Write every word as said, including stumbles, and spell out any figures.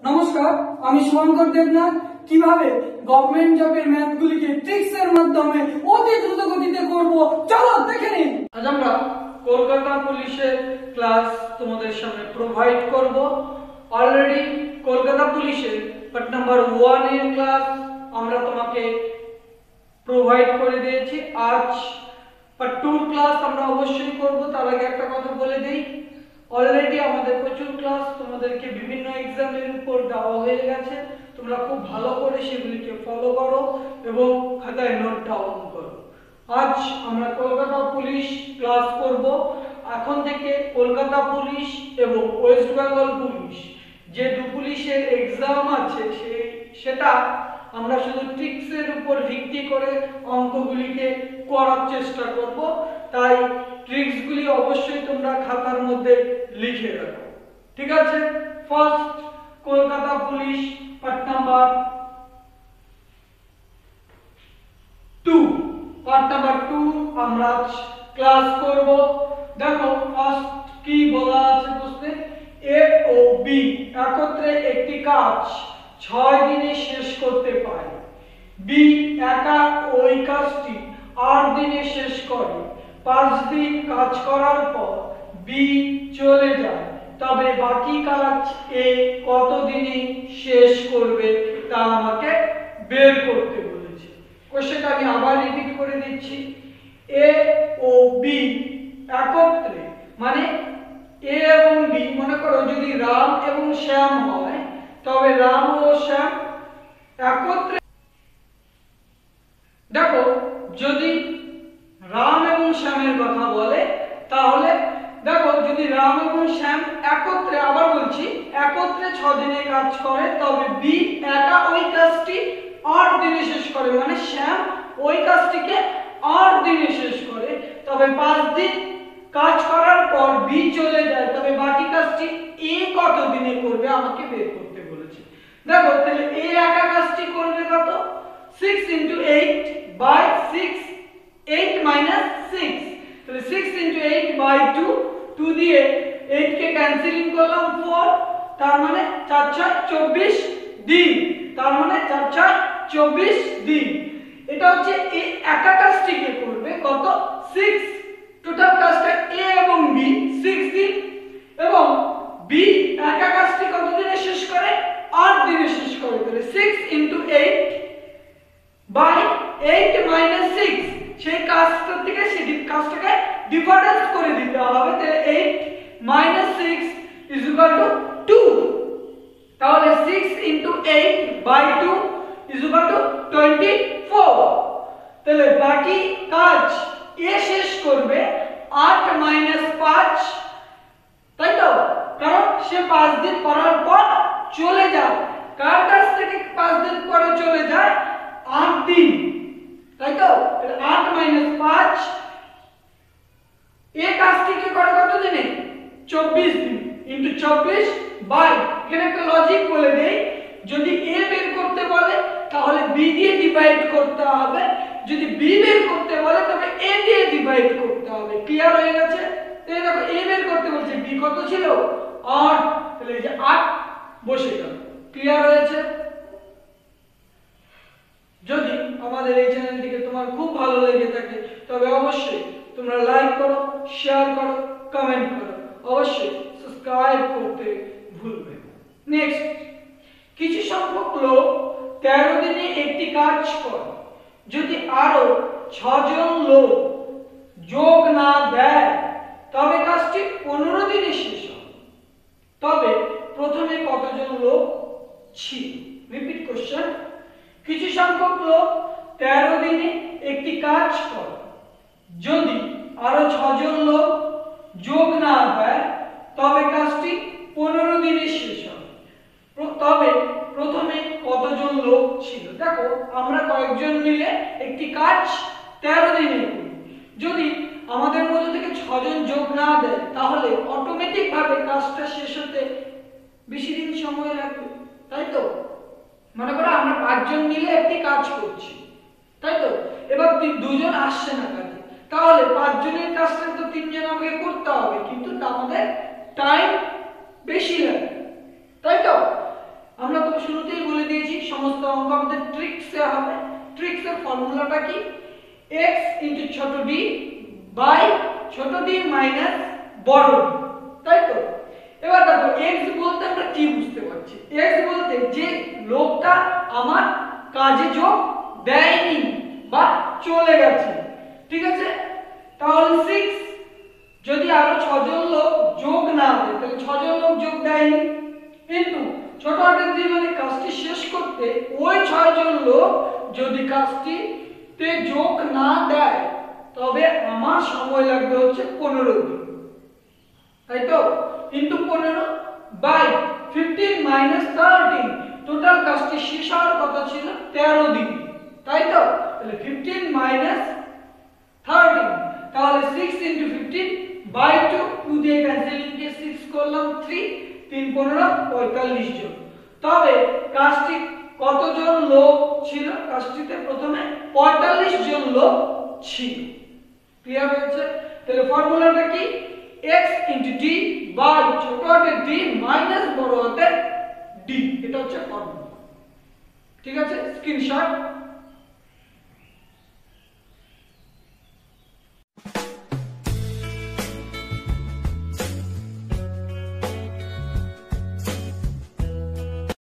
নমস্কার, আমি শুভঙ্কর দেবনাথ। কিভাবে গভর্নমেন্ট জবের ম্যাথগুলিকে ট্রিক্সের মাধ্যমে অতি দ্রুত গতিতে করব, চলো দেখে নিন। আজ আমরা কলকাতা পুলিশের ক্লাস তোমাদের সামনে প্রোভাইড করব। অলরেডি কলকাতা পুলিশের পার্ট নাম্বার ওয়ান এর ক্লাস আমরা তোমাকে প্রোভাইড করে দিয়েছি। আজ পার্ট টু ক্লাস আমরা অবশ্যই করব। তার আগে একটা কথা বলে দেই, অলরেডি আমাদের প্রচুর ক্লাস তোমাদেরকে বিভিন্ন এক্সামের উপর দেওয়া হয়ে গেছে। তোমরা খুব ভালো করে সেগুলিকে ফলো করো এবং খাতায় নোট ডাউন করো। আজ আমরা কলকাতা পুলিশ ক্লাস করব। এখন থেকে কলকাতা পুলিশ এবং ওয়েস্ট বেঙ্গল পুলিশ যে দু পুলিশের এক্সাম আছে সেই সেটা আমরা শুধু ট্রিক্সের উপর ভিত্তি করে অঙ্কগুলিকে করার চেষ্টা করব। তাই ট্রিক্সগুলি অবশ্যই তোমরা খাতার মধ্যে লিখে রাখো, ঠিক আছে? First, Kolkata police part number two part number two আমরা ক্লাস করব। দেখো ফার্স্ট কি বলা আছে প্রশ্নে, এ ও বি একত্রে একটি কাজ ছয় দিনে শেষ করতে পারে। বি একা ওই কাজটি আট দিনে শেষ করে। পাঁচ দিন কাজ করার পর বি চলে যায়, তবে বাকি কাজ এ কত দিনে শেষ করবে তা আমাকে বের করতে বলেছে। কোশ্চেনটা আমি আবার রিপিট করে দিচ্ছি। এ ও বি একত্রে, মানে এ এবং বি, মনে করো যদি রাম এবং শ্যাম হয় তবে রাম ও শ্যাম একত্রে, দেখো যদি রাম এবং শ্যামের কথা বলে তাহলে দেখো যদি রাম এবং শ্যাম একত্রে, আবার বলছি একত্রে ছ দিনে কাজ করে, তবে বি একা ওই কাজটি আট দিনে শেষ করে, মানে শ্যাম ওই কাজটিকে আট দিনে শেষ করে, তবে পাঁচ দিন কাজ করার পর বি চলে যায়, তবে বাকি কাজটি এ কত দিনে করবে আমাকে বের করতে বলেছে। দেখো তাহলে এ একা কাজটি করবে কত, six into eight by six, eight minus six, তাহলে six into eight by two, two দিয়ে এইট কে ক্যান্সেলিং করলাম ফোর, তার মানে চার ছয় চব্বিশ দিন, তার মানে চার ছয় চব্বিশ দিন। এটা হচ্ছে এ একা কাজটিকে করবে কত, সিক্স, টোটাল কাজটা এ এবং বি সিক্স দিন, এবং বি একা কাজটি কত দিনে শেষ করে, আট দিনে শেষ করে। তাহলে six into eight by eight minus six, সেই কাজটা থেকে সেই কাজটাকে ডিফারেন্স করে দিতে হবে। তাহলে eight minus six is equal to two, তাহলে six into eight by two is equal to twenty four. তাহলে বাকি কাজ এ শেষ করবে আট মাইনাস পাঁচ, তাই তো, কারণ সে পাঁচ দিন করার পর চলে যায়। কার কাছ থেকে পাঁচ দিন পরে চলে যায়, আট দিন, তাই তো। আট মাইনাস পাঁচ, এ কাজটিকে করে কত দিনে, চব্বিশ দিন, ইন্টু চব্বিশ বাই, এখানে একটা লজিক বলে দেই, যদি এ বের করতে বলে তাহলে বি দিয়ে ডিভাইড করতে হবে, যদি বি বের করতে বলে তবে এ দিয়ে ডিভাইড করতে হবে। ক্লিয়ার হয়ে গেছে? এই দেখো এ বের করতে বলছে, বি কত ছিল, আট, তাহলে এই যে আট বসে গেল। ক্লিয়ার হয়েছে? যদি আমাদের এই চ্যানেলটিকে তোমার খুব ভালো লেগে থাকে তবে অবশ্যই তোমরা লাইক করো, শেয়ার করো, কমেন্ট করো, অবশ্যই সাবস্ক্রাইব করতে ভুলবে না। নেক্সট, কিছু সংখ্যক লোক তেরো দিনে একটি কাজ করে, যদি আরো ছজন লোক যোগ না দেয় তবে কাজটি পনেরো দিনে শেষ হবে। তবে প্রথমে কতজন লোক ছিল? Repeat question. কিছু সংখ্যক লোক তেরো দিনে একটি কাজ করে, যদি আরো ছজন লোক যোগ না দেয় তবে কাজটি পনেরো দিনে শেষ হবে। তবে প্রথমে কতজন লোক ছিল? দেখো আমরা কয়েকজন মিলে একটি কাজ তেরো দিনে করি, যদি আমাদের মধ্যে থেকে ছজন যোগ না দেয় তাহলে অটোমেটিক ভাবে কাজটা শেষ হতে বেশি দিন সময় লাগবে, তাই তো। মনে করো আমরা পাঁচজন মিলে একটি কাজ করছি, তাই তো। এবার দুজন আসছে না কাজে, তাহলে পাঁচজনের কাজটা তো তিনজন আমাকে করতে হবে, কিন্তু আমাদের টাইম বেশি লাগে, তাই তো। অঙ্ক আমাদের ট্রিক্সে হবে। ট্রিক্সের ফর্মুলাটা কি? x ইনটু ছোট d বাই ছোট d মাইনাস বড় d, তাই তো? এবার দেখো x বলতে আমরা কি বুঝতে পারছি? x বলতে যে লোকটা আমার কাজে যোগ দেয়নি বা চলে গেছে, ঠিক আছে? তাহলে সিক্স যদি আরো ছজন লোক যোগ না দেয় তাহলে ছজন লোক যোগ দেয়নি, কিন্তু ছোট হাতের দিয়ে মানে কাজটি শেষ করতে ওই ছয়জন লোক যদি কাজটিতে যোগ না দেয় তবে আমার সময় লাগবে হচ্ছে পনেরো দিন, তাই তো? ইনটু পনেরো by fifteen minus thirteen, total কাজটি শেষ হওয়ার কথা ছিল তেরো দিন, তাই তো? তাহলে ফিফটিন মাইনাস থার্টিন, তাহলে six into fifteen by two, two দিয়ে ক্যান্সেলিং দিয়ে সিক্স করলাম থ্রি, তিন পনেরো পঁয়তাল্লিশ জন। তবে কাজটি কতজন লোক ছিল? কাজটিতে প্রথমে পঁয়তাল্লিশ জন লোক ছিল। ক্লিয়ার হয়েছে? তাহলে ফর্মুলাটা কি? x ইনটু d বাই ছোট হাতের d মাইনাস বড় হাতের d, এটা হচ্ছে ফর্মুলা। ঠিক আছে, স্ক্রিনশট